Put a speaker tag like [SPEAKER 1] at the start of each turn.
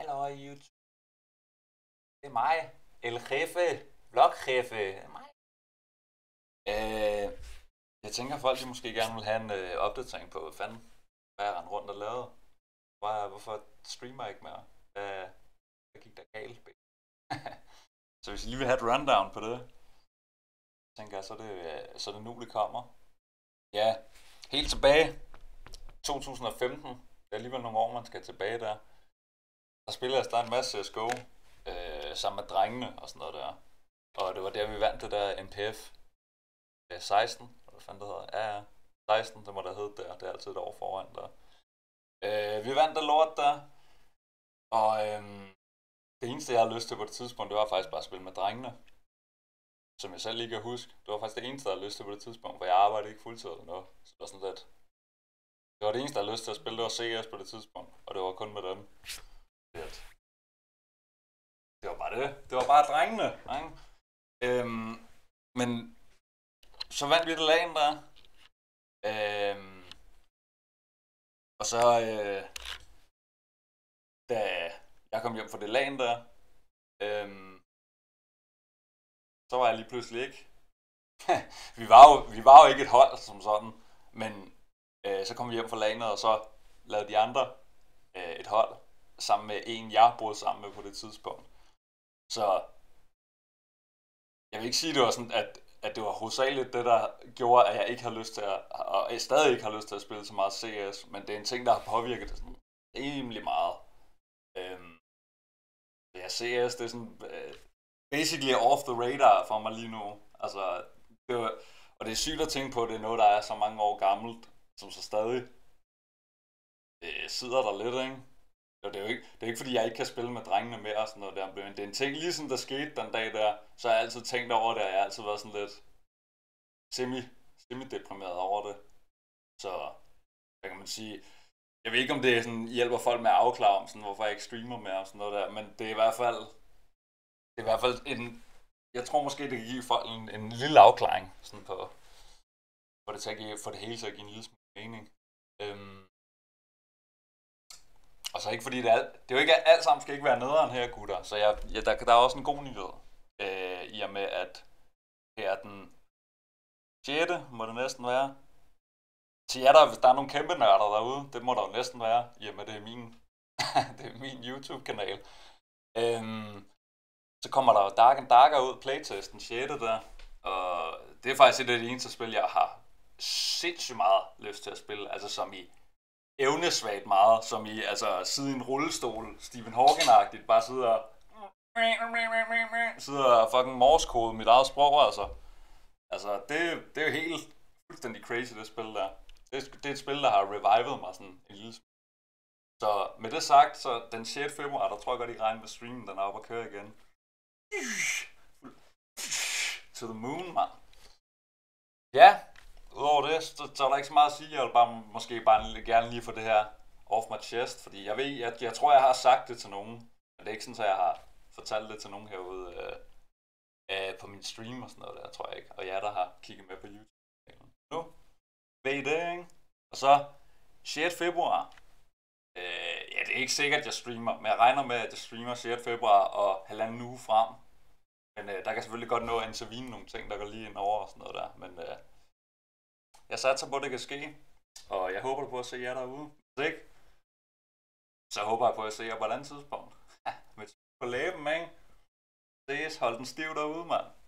[SPEAKER 1] Hallo YouTube, det er mig, El Jefe, Vlog-Jefe, det er mig. Jeg tænker, folk de måske gerne vil have en opdatering på, hvad fanden, hvad jeg rendte rundt og lavede. Hvorfor streamer jeg ikke mere? Hvad gik der galt? Så hvis I lige vil have et rundown på det, tænker jeg, så er det nu, det kommer. Ja, helt tilbage 2015, det er alligevel nogle år, man skal tilbage der. Der spillede jeg stadig en masse CSGO, sammen med drengene og sådan noget der. Og det var der, vi vandt det der NPF 16, hvad fanden det hedder? Ja, 16, det må der hedde der. Det er altid et år foran der. Vi vandt det lort der. Og det eneste, jeg havde lyst til på det tidspunkt, det var faktisk bare at spille med drengene. Som jeg selv lige kan huske. Det var faktisk det eneste, jeg havde lyst til på det tidspunkt, for jeg arbejdede ikke fuldtid eller noget. Så det var sådan lidt... Det var det eneste, jeg havde lyst til at spille, det var CS på det tidspunkt. Og det var kun med dem. Det var bare det. Det var bare drengene. Ikke? Men så vandt vi det lagen der. Og så da jeg kom hjem fra det lagen der, så var jeg lige pludselig ikke. vi var jo ikke et hold som sådan, men så kom vi hjem fra laget, og så lavede de andre et hold sammen med en, jeg boede sammen med på det tidspunkt. Så jeg vil ikke sige, at det var sådan, at det var hovedsageligt det, der gjorde, at jeg ikke har lyst til og jeg stadig ikke har lyst til at spille så meget CS, men det er en ting, der har påvirket det sådan rimelig meget. Ja, CS, det er sådan basically off the radar for mig lige nu. Altså, og det er sygt at tænke på, at det er noget, der er så mange år gammelt, som så stadig sidder der lidt, ikke? Det er ikke fordi, jeg ikke kan spille med drengene mere og sådan noget der, men det er en ting, ligesom der skete den dag der, så har jeg altid tænkt over det, og jeg har altid været sådan lidt semi-deprimeret over det. Så, hvad kan man sige, jeg ved ikke, om det sådan, hjælper folk med at afklare om, sådan, hvorfor jeg ikke streamer mere og sådan noget der, men det er i hvert fald en, jeg tror måske, det kan give folk en lille afklaring, sådan på for det hele til at give en lille smule mening. Og så ikke fordi det er jo ikke alt sammen skal ikke være nederen her, gutter. Så der er også en god nyhed. I og med, at her er den 6. må det næsten være. Til jer, hvis der er nogle kæmpe nørder derude, det må der jo næsten være. I og med, det er min YouTube-kanal. Så kommer der jo Dark and Darker ud, playtesten 6. der. Og det er faktisk et af de eneste spil, jeg har sindssygt meget lyst til at spille. Altså som i evnesvagt meget, som i altså sidde i en rullestol, Stephen Hawking-agtigt, bare sidder og fucking morsekode mit eget sprog, altså. Altså, det er jo helt fuldstændig crazy, det spil der. Det er et spil, der har revivet mig sådan en lille smule. Så med det sagt, så den 6. februar, der tror jeg godt, I regner med streamen, den er oppe og køre igen. To the moon, mand. Ja, udover det, så er der ikke så meget at sige. Jeg vil måske gerne lige få det her off my chest, fordi jeg tror, jeg har sagt det til nogen, men det er ikke sådan, at jeg har fortalt det til nogen herude på min stream og sådan noget der, tror jeg ikke. Og jer, der har kigget med på YouTube. Nu ved I det, ikke? Og så 6. februar. Ja, det er ikke sikkert, at jeg streamer, men jeg regner med, at jeg streamer 6. februar og halvanden uge frem. Men der kan selvfølgelig godt nå at intervene nogle ting, der går lige ind over og sådan noget der. Men jeg satser på, at det kan ske. Og jeg håber på at se jer derude. Hvis ikke, så håber jeg på at se jer på et andet tidspunkt. Med på læben, ikke? Ses, hold den stiv derude, mand.